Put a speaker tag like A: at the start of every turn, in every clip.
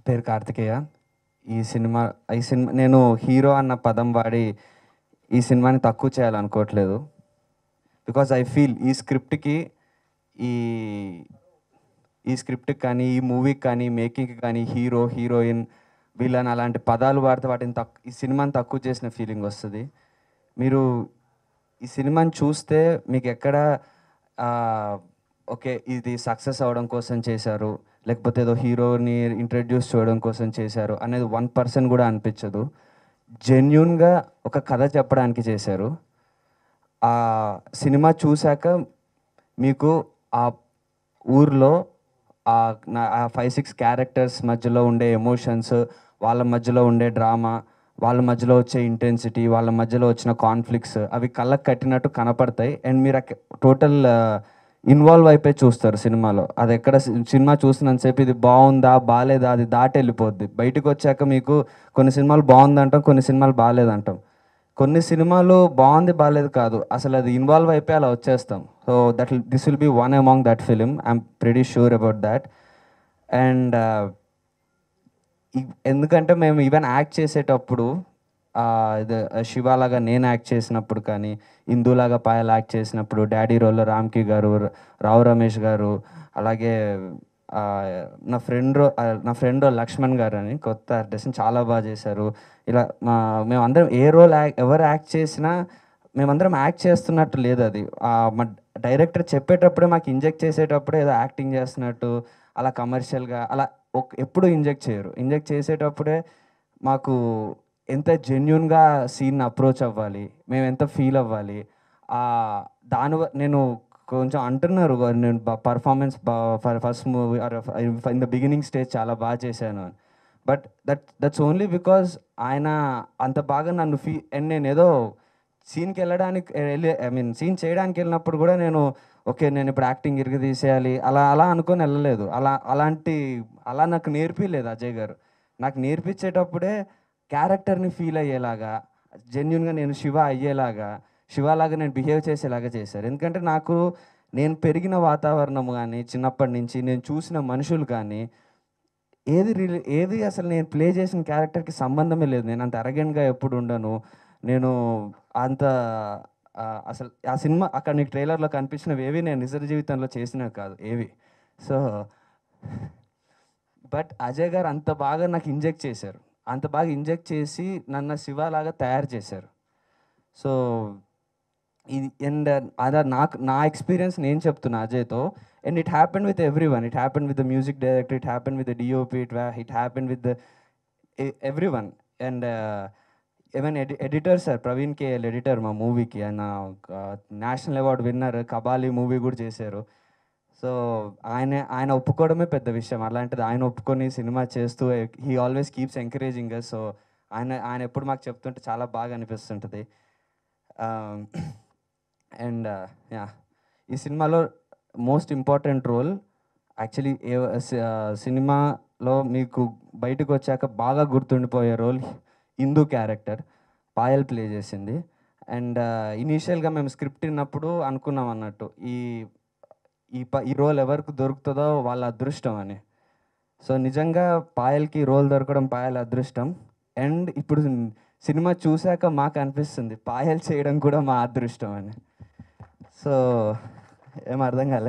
A: పేరు కార్తికేయ. ఈ సినిమా నేను హీరో అన్న పదం వాడి ఈ సినిమాని తక్కువ చేయాలనుకోవట్లేదు. బికాజ్ ఐ ఫీల్ ఈ ఈ స్క్రిప్ట్కి కానీ, ఈ మూవీకి కానీ, మేకింగ్కి కానీ హీరో, హీరోయిన్, విలన్ అలాంటి పదాలు వాడితే వాటిని ఈ సినిమాని తక్కువ చేసిన ఫీలింగ్ వస్తుంది. మీరు ఈ సినిమాని చూస్తే మీకు ఎక్కడ ఓకే ఇది సక్సెస్ అవ్వడం కోసం చేశారు, లేకపోతే ఏదో హీరోని ఇంట్రడ్యూస్ చేయడం కోసం చేశారు అనేది 1% కూడా అనిపించదు. జెన్యూన్గా ఒక కథ చెప్పడానికి చేశారు. ఆ సినిమా చూశాక మీకు ఆ ఊర్లో ఆ 5-6 క్యారెక్టర్స్ మధ్యలో ఉండే ఎమోషన్స్, వాళ్ళ మధ్యలో ఉండే డ్రామా, వాళ్ళ మధ్యలో వచ్చే ఇంటెన్సిటీ, వాళ్ళ మధ్యలో వచ్చిన కాన్ఫ్లిక్ట్స్ అవి కళ్ళకు కట్టినట్టు కనపడతాయి. అండ్ మీరు టోటల్ ఇన్వాల్వ్ అయిపోయి చూస్తారు సినిమాలో. అది ఎక్కడ సినిమా చూసినంతసేపు ఇది బాగుందా బాగాలేదా అది దాటి వెళ్ళిపోద్ది. బయటకు వచ్చాక మీకు కొన్ని సినిమాలు బాగుందంటాం, కొన్ని సినిమాలు బాగాలేదంటాం. కొన్ని సినిమాలు బాగుంది బాగాలేదు కాదు, అసలు అది ఇన్వాల్వ్ అయిపోయి అలా వచ్చేస్తాం. So this will be one among that film. I'm pretty sure about that. And ఎందుకంటే మేము ఈవెన్ యాక్ట్ చేసేటప్పుడు ఇది శివాలాగా నేను యాక్ట్ చేసినప్పుడు కానీ, ఇందులాగా పాయల్ యాక్ట్ చేసినప్పుడు, డాడీ రోల్లో రామ్కి గారు, రావు రమేష్ గారు, అలాగే నా ఫ్రెండ్ లక్ష్మణ్ గారు అని కొత్త ఆర్టిస్ట్ చాలా బాగా చేశారు. ఇలా మేమందరం ఏ రోల్ ఎవరు యాక్ట్ చేసినా మేమందరం యాక్ట్ చేస్తున్నట్టు లేదు. అది మా డైరెక్టర్ చెప్పేటప్పుడే మాకు ఇంజెక్ట్ చేసేటప్పుడే ఏదో యాక్టింగ్ చేస్తున్నట్టు అలా కమర్షియల్గా అలా ఎప్పుడు ఇంజెక్ట్ చేయరు. ఇంజెక్ట్ చేసేటప్పుడే మాకు ఎంత జెన్యున్గా సీన్ అప్రోచ్ అవ్వాలి, మేము ఎంత ఫీల్ అవ్వాలి, నేను కొంచెం అంటున్నారు నేను performance first movie in the beginning stage చాలా బాగా చేశాను అని. బట్ దట్స్ ఓన్లీ బికాజ్ ఆయన అంత బాగా నన్ను అండ్ నేను ఏదో సీన్కి వెళ్ళడానికి సీన్ చేయడానికి వెళ్ళినప్పుడు కూడా నేను ఓకే నేను ఇప్పుడు యాక్టింగ్ ఇరిగి తీసేయాలి అలా అలా అనుకొని వెళ్ళలేదు. అలా నాకు నేర్పిలేదు అజయ్ గారు. నాకు నేర్పించేటప్పుడే క్యారెక్టర్ని ఫీల్ అయ్యేలాగా, జెన్యున్గా నేను శివ అయ్యేలాగా, శివలాగా నేను బిహేవ్ చేసేలాగా చేశారు. ఎందుకంటే నేను పెరిగిన వాతావరణం కానీ, చిన్నప్పటి నుంచి నేను చూసిన మనుషులు కానీ ఏది అసలు నేను ప్లే చేసిన క్యారెక్టర్కి సంబంధమే లేదు. నేను అంత అరగెంట్గా ఎప్పుడు ఉండను. నేను అంత అసలు ఆ సినిమా అక్కడ నీకు ట్రైలర్లో కనిపించినవి ఏవి నేను నిజ జీవితంలో చేసినవి కాదు ఏవి. సో బట్ అజయ్ గారు అంత బాగా నాకు ఇంజెక్ట్ చేశారు. అంత బాగా ఇంజెక్ట్ చేసి నన్ను శివలాగా తయారు చేశారు. సో ఇది అండ్ అదా నా ఎక్స్పీరియన్స్ నేను చెప్తున్నా అజయ్తో. And it happen with every one. It happen with the music director, it happen with the DOP, it happen with the every one. And even editor sir Praveen KL editor మా మూవీకి, ఆయన national award winner, Kabali movie కూడా చేశారు. So ఆయన ఒప్పుకోవడమే పెద్ద విషయం. అలాంటిది ఆయన ఒప్పుకొని సినిమా చేస్తూ he always keeps encouraging us. So ఆయన ఎప్పుడు మాకు చెప్తుంటే చాలా బాగా అనిపిస్తుంటుంది. అండ్ యా, ఈ సినిమాలో మోస్ట్ ఇంపార్టెంట్ రోల్ యాక్చువల్లీ సినిమాలో మీకు బయటకు వచ్చాక బాగా గుర్తుండిపోయే role Indu character Payal play చేసింది. అండ్ ఇనీషియల్గా మేము స్క్రిప్ట్ విన్నప్పుడు అనుకున్నాం అన్నట్టు ఈ రోల్ ఎవరికి దొరుకుతుందో వాళ్ళ అదృష్టం అని. సో నిజంగా పాయల్కి రోల్ దొరకడం పాయల్ అదృష్టం. అండ్ ఇప్పుడు సినిమా చూశాక మాకు అనిపిస్తుంది పాయల్ చేయడం కూడా మా అదృష్టం అని. సో ఏం అర్థం కాలే.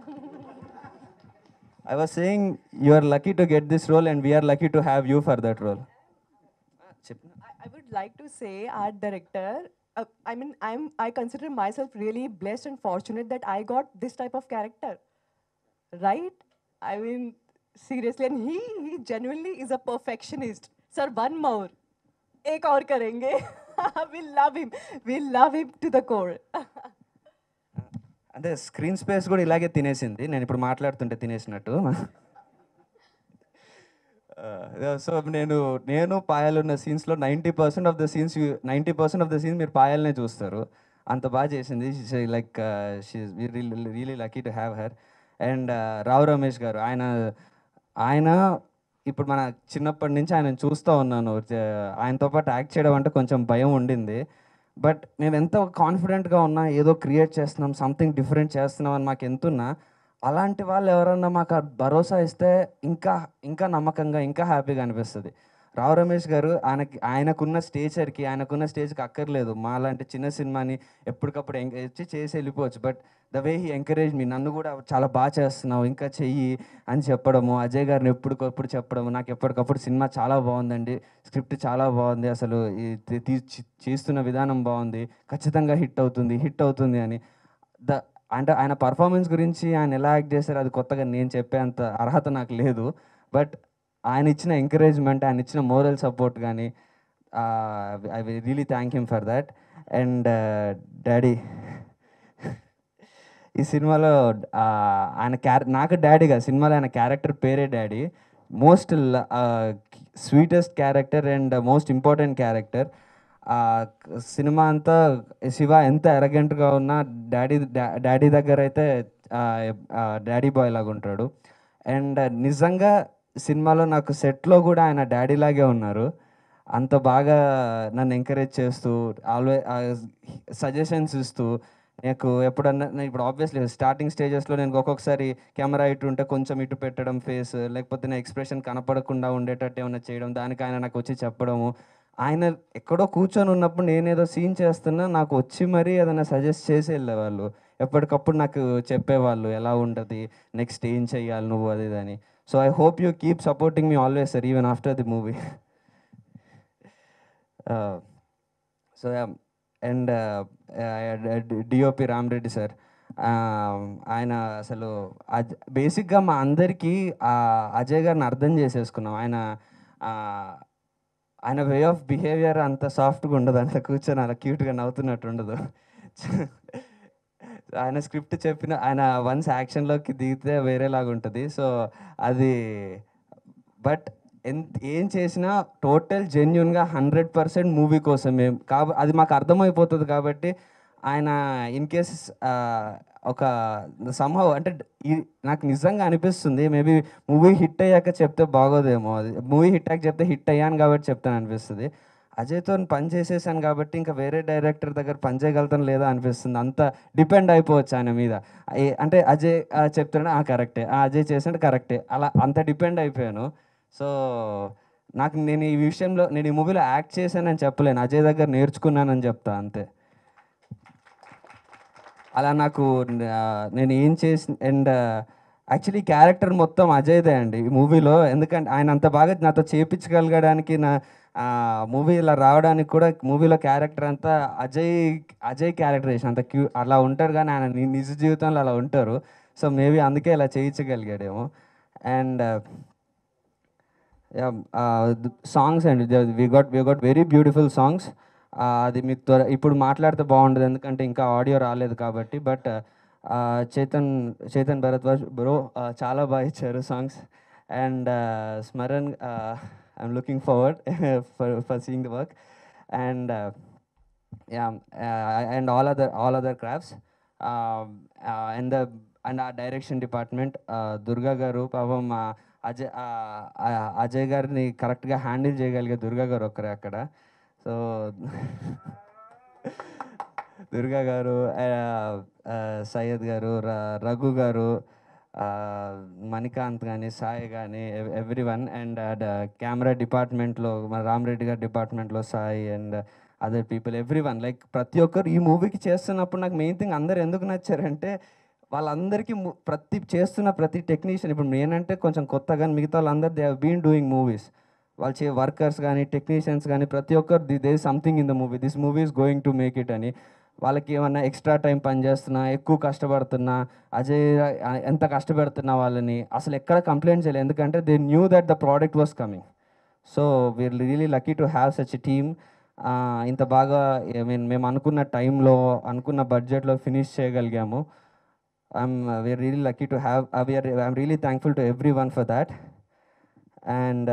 A: I was saying you are lucky to get this role and we're lucky to have you for that role.
B: I would like to say, art director, I consider myself really blessed and fortunate that I got this type of character, right? I mean, seriously, and he genuinely is a perfectionist. Sir, one more, ek aur karenge. We love him to the core.
A: అంటే screen space కూడా ఇలాగే తినేసింది, నేను ఇప్పుడు మాట్లాడుతుంటే తినేసినట్టు. So నేను పాయల్ ఉన్న సీన్స్లో 90% of the scenes మీరు పాయల్నే చూస్తారు. అంత బాగా చేసింది. Like really lucky to have her. And Rao Ramesh గారు, ఆయన ఇప్పుడు మన చిన్నప్పటి నుంచి ఆయన చూస్తూ ఉన్నాను. ఆయనతో పాటు యాక్ట్ చేయడం అంటే కొంచెం భయం ఉండింది. బట్ మేము ఎంత కాన్ఫిడెంట్గా ఉన్నా, ఏదో క్రియేట్ చేస్తున్నాం, సంథింగ్ డిఫరెంట్ చేస్తున్నాం అని మాకు ఎంతున్నా, అలాంటి వాళ్ళు ఎవరన్నా మాకు ఆ భరోసా ఇస్తే ఇంకా ఇంకా నమ్మకంగా ఇంకా హ్యాపీగా అనిపిస్తుంది. రావు రమేష్ గారు ఆయనకున్న స్టేచర్కి ఆయనకున్న స్టేజ్కి అక్కర్లేదు మాలాంటి చిన్న సినిమాని ఎప్పటికప్పుడు వచ్చి చేసి వెళ్ళిపోవచ్చు. But the way he encourage me, నన్ను కూడా చాలా బాగా చేస్తున్నావు ఇంకా చెయ్యి అని చెప్పడము, అజయ్ గారిని ఎప్పటికప్పుడు చెప్పడము, నాకు ఎప్పటికప్పుడు సినిమా చాలా బాగుందండి, స్క్రిప్ట్ చాలా బాగుంది, అసలు చేస్తున్న విధానం బాగుంది, ఖచ్చితంగా హిట్ అవుతుంది అని. అంటే ఆయన పర్ఫార్మెన్స్ గురించి ఆయన ఎలా యాక్ట్ చేశారు అది కొత్తగా నేను చెప్పేంత అర్హత నాకు లేదు. బట్ ఆయన ఇచ్చిన ఎంకరేజ్మెంట్, ఆయన ఇచ్చిన మోరల్ సపోర్ట్ కానీ I really thank him for that. And daddy, ఈ సినిమాలో ఆయన నాకు డాడీగా సినిమాలో ఆయన క్యారెక్టర్ పేరే daddy. Most sweetest character and most important character. Cinema అంతా శివ ఎంత ఎరగెంట్గా ఉన్నా డాడీ దగ్గర అయితే డాడీ బాయ్ లాగా ఉంటాడు. అండ్ నిజంగా సినిమాలో నాకు సెట్లో కూడా ఆయన డాడీ లాగే ఉన్నారు. అంత బాగా నన్ను ఎంకరేజ్ చేస్తూ సజెషన్స్ ఇస్తూ, నాకు ఎప్పుడన్నా నేను ఇప్పుడు ఆబ్వియస్లీ స్టార్టింగ్ స్టేజెస్లో నేను ఒక్కొక్కసారి కెమెరా ఇటు ఉంటే కొంచెం ఇటు పెట్టడం ఫేస్, లేకపోతే నా ఎక్స్ప్రెషన్ కనపడకుండా ఉండేటట్టు ఏమైనా చేయడం, దానికి ఆయన నాకు వచ్చి చెప్పడము. ఆయన ఎక్కడో కూర్చొని ఉన్నప్పుడు నేనేదో సీన్ చేస్తున్నా నాకు వచ్చి మరీ ఏదైనా సజెస్ట్ చేసి వెళ్ళేవాళ్ళు. ఎప్పటికప్పుడు నాకు చెప్పేవాళ్ళు ఎలా ఉంటుంది, నెక్స్ట్ ఏం చెయ్యాలి నువ్వు అది ఇది అని. So I hope you keep supporting me always sir, even after the movie. So and DOP Ramareddy sir, ఆయన అసలు బేసిక్గా మా అందరికీ అజయ్ గారిని అర్థం చేసేసుకున్నాం. ఆయన వే ఆఫ్ బిహేవియర్ అంత సాఫ్ట్గా ఉండదు, అంత కూర్చొని అలా క్యూట్గా నవ్వుతున్నట్టు ఉండదు. ఆయన స్క్రిప్ట్ చెప్పిన ఆయన వన్స్ యాక్షన్లోకి దిగితే వేరేలాగా ఉంటుంది. సో అది బట్ ఏం చేసినా టోటల్ జెన్యున్గా 100% మూవీ కోసమే అది మాకు అర్థమైపోతుంది. కాబట్టి ఆయన ఇన్ కేస్ ఒక సంహవ్ అంటే నాకు నిజంగా అనిపిస్తుంది మేబీ మూవీ హిట్ అయ్యాక చెప్తే బాగోదేమో, అది మూవీ హిట్ అయ్యాక చెప్తే హిట్ అయ్యాను కాబట్టి చెప్తాను అనిపిస్తుంది. అజయ్తో పని చేసేసాను కాబట్టి ఇంకా వేరే డైరెక్టర్ దగ్గర పని చేయగలుగుతాను లేదా అనిపిస్తుంది. అంత డిపెండ్ అయిపోవచ్చు ఆయన మీద. అంటే అజయ్ చెప్తాడు కరెక్టే, అజయ్ చేసాడు కరెక్టే, అలా అంత డిపెండ్ అయిపోయాను. సో నేను ఈ విషయంలో నేను ఈ మూవీలో యాక్ట్ చేశానని చెప్పలేను, అజయ్ దగ్గర నేర్చుకున్నానని చెప్తా అంతే. అలా నాకు నేను ఏం చేసి అండ్ యాక్చువల్లీ క్యారెక్టర్ మొత్తం అజయ్దే అండి ఈ మూవీలో. ఎందుకంటే ఆయన అంత బాగా నాతో చేపించగలగడానికి మూవీ ఇలా రావడానికి కూడా మూవీలో క్యారెక్టర్ అంతా అజయ్ క్యారెక్టరేషన్ అంత అలా ఉంటారు, కానీ ఆయన నిజ జీవితంలో అలా ఉంటారు. సో మేబీ అందుకే ఇలా చేయించగలిగాడేమో. అండ్ సాంగ్స్ అండి, we got very beautiful songs. అది మీకు ఇప్పుడు మాట్లాడితే బాగుండదు ఎందుకంటే ఇంకా ఆడియో రాలేదు కాబట్టి. బట్ చేతన్ భరద్వాజ్ బ్రో చాలా బాగా ఇచ్చారు songs. And Smaran, I'm looking forward for seeing the work. And and all other crafts and uh direction department, Durga గారు పాపం అజయ్ గారిని కరెక్ట్గా హ్యాండిల్ చేయగలిగే దుర్గా గారు ఒక్కరే అక్కడ. సో దుర్గా గారు, సయ్యద్ గారు, రఘు గారు, మణికాంత్ కానీ సాయి కానీ ఎవ్రీ వన్. అండ్ కెమెరా డిపార్ట్మెంట్లో మన రామరెడ్డి గారి డిపార్ట్మెంట్లో Sai and other people every one. Like ప్రతి ఒక్కరు ఈ మూవీకి చేస్తున్నప్పుడు నాకు మెయిన్ థింగ్ అందరు ఎందుకు నచ్చారంటే వాళ్ళందరికీ చేస్తున్న ప్రతి టెక్నీషియన్, ఇప్పుడు నేనంటే కొంచెం కొత్తగా, మిగతా వాళ్ళందరూ they have been doing movies. వాళ్ళు వర్కర్స్ కానీ టెక్నీషియన్స్ కానీ ప్రతి ఒక్కరు they is something in the movie, this movie is going to make it అని. వాళ్ళకి ఏమన్నా ఎక్స్ట్రా టైం పనిచేస్తున్నా, ఎక్కువ కష్టపడుతున్నా, అజయ్ ఎంత కష్టపెడుతున్నా వాళ్ళని అసలు ఎక్కడ కంప్లైంట్ చేయలేదు, ఎందుకంటే they knew that the product was coming. So we're really lucky to have such a team. ఇంత బాగా మేము అనుకున్న టైంలో అనుకున్న బడ్జెట్లో ఫినిష్ చేయగలిగాము. We're really lucky to have, I'm really thankful to every one for that. And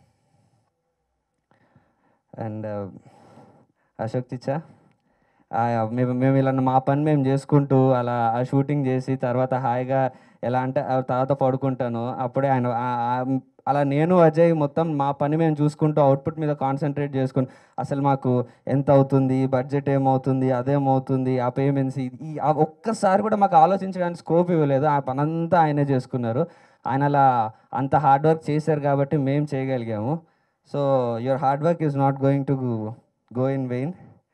A: Ashok చిచ్చా, మేము ఇలా మా పని మేము చేసుకుంటూ అలా ఆ షూటింగ్ చేసి తర్వాత హాయిగా ఎలా అంటే తర్వాత పడుకుంటాను. అప్పుడే ఆయన అలా నేను అజయ్ మొత్తం మా పని మేము చూసుకుంటూ అవుట్పుట్ మీద కాన్సన్ట్రేట్ చేసుకుని అసలు మాకు ఎంత అవుతుంది, బడ్జెట్ ఏమవుతుంది, అదేమవుతుంది, ఆ పేమెంట్స్ ఒక్కసారి కూడా మాకు ఆలోచించడానికి స్కోప్ ఇవ్వలేదు. ఆ పనంతా ఆయనే చేసుకున్నారు. ఆయన అలా అంత హార్డ్ వర్క్ చేశారు కాబట్టి మేము చేయగలిగాము. So your hard work is not going to go in vain.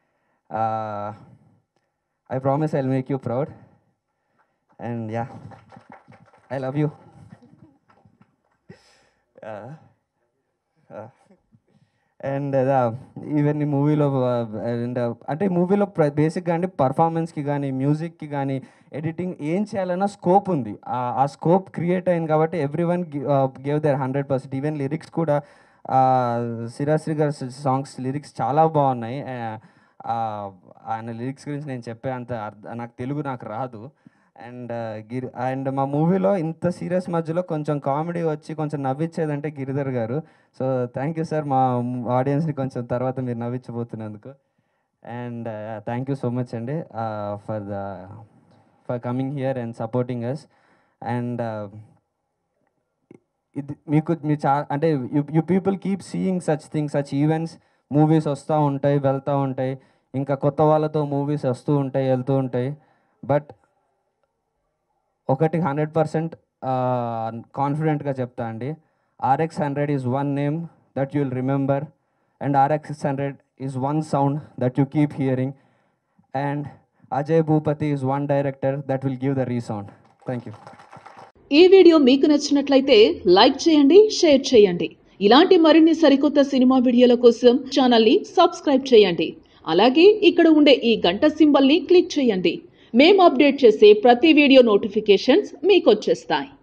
A: I promise I'll make you proud. And yeah, I love you. And even ఈ మూవీలో అండ్ అంటే మూవీలో బేసిక్గా అంటే పర్ఫార్మెన్స్కి కానీ మ్యూజిక్కి కానీ ఎడిటింగ్ ఏం చేయాలన్నా స్కోప్ ఉంది. ఆ స్కోప్ క్రియేట్ అయింది కాబట్టి ఎవ్రీ వన్ గేవ్ దేర్ 100%. ఈవెన్ లిరిక్స్ కూడా సిరాశ్రీ గారి సాంగ్స్ లిరిక్స్ చాలా బాగున్నాయి. ఆయన లిరిక్స్ గురించి నేను చెప్పే అంత నాకు తెలుగు నాకు రాదు. అండ్ మా మూవీలో ఇంత సీరియస్ మధ్యలో కొంచెం కామెడీ వచ్చి కొంచెం నవ్వించేదంటే గిరిధర్ గారు. సో థ్యాంక్ యూ సార్, మా ఆడియన్స్ని కొంచెం తర్వాత మీరు నవ్వించబోతున్నందుకు. And thank you so much అండి for coming here and supporting us. And ఇది మీకు అంటే you people keep seeing such things, such events. Movies వస్తూ ఉంటాయి, వెళ్తూ ఉంటాయి, ఇంకా కొత్త వాళ్ళతో మూవీస్ వస్తూ ఉంటాయి, వెళ్తూ ఉంటాయి. బట్ ఒకటి 100% కాన్ఫిడెంట్గా చెప్తా అండి, RX100 is one name that you will remember, and RX600 is one sound that you keep hearing, and Ajay Bhupathi is one director that will give the resound. Thank you.
C: ఈ వీడియో మీకు నచ్చినట్లయితే లైక్ చేయండి, share చేయండి. ఇలాంటి మరిన్ని సరికొత్త cinema వీడియోల కోసం ఛానల్ని సబ్స్క్రైబ్ చేయండి. అలాగే ఇక్కడ ఉండే ఈ గంట సింబల్ని క్లిక్ చేయండి. మేము అప్డేట్ చేసే ప్రతి వీడియో నోటిఫికేషన్స్ మీకు వచ్చేస్తాయి.